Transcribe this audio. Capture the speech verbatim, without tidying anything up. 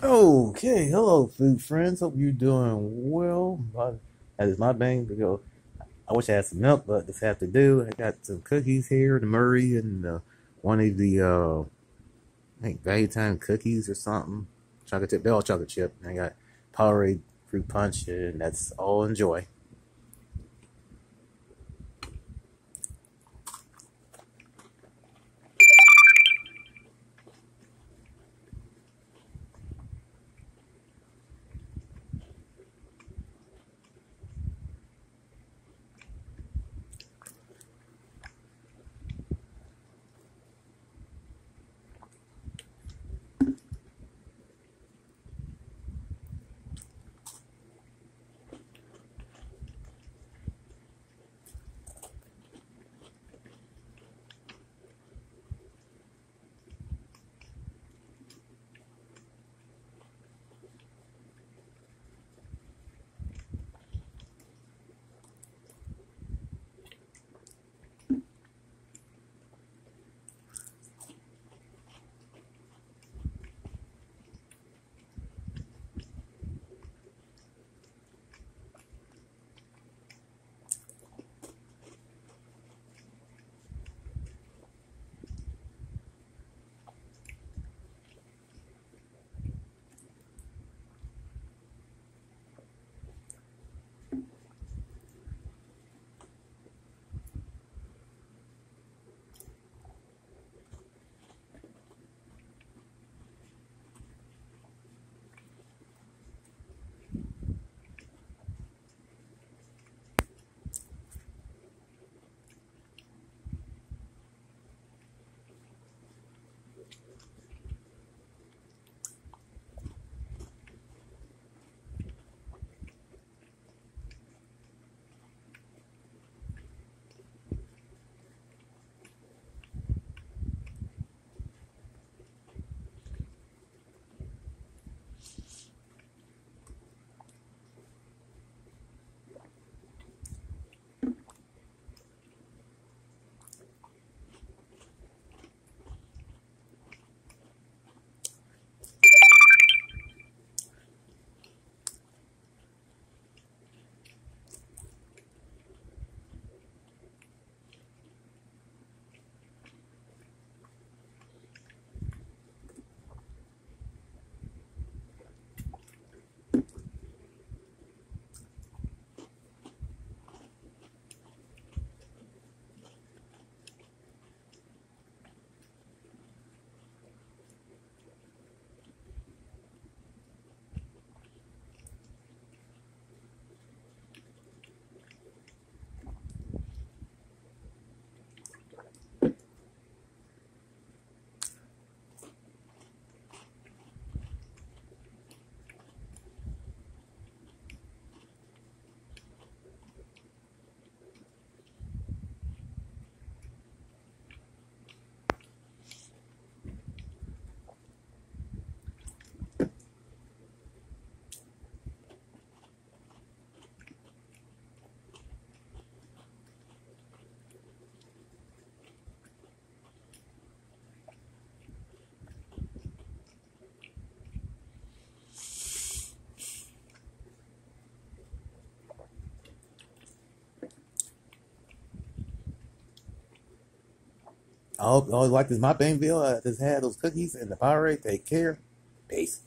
Okay, hello, food friends. Hope you're doing well. My- That is my bang to go. I wish I had some milk, but this have to do. I got some cookies here, the Murray, and uh, one of the uh, I think Value Time cookies or something. Chocolate chip, they're all chocolate chip. And I got Powerade fruit punch, and that's all enjoy. I hope you always like this my Bangville. I just had those cookies and the Powerade. Take care. Peace.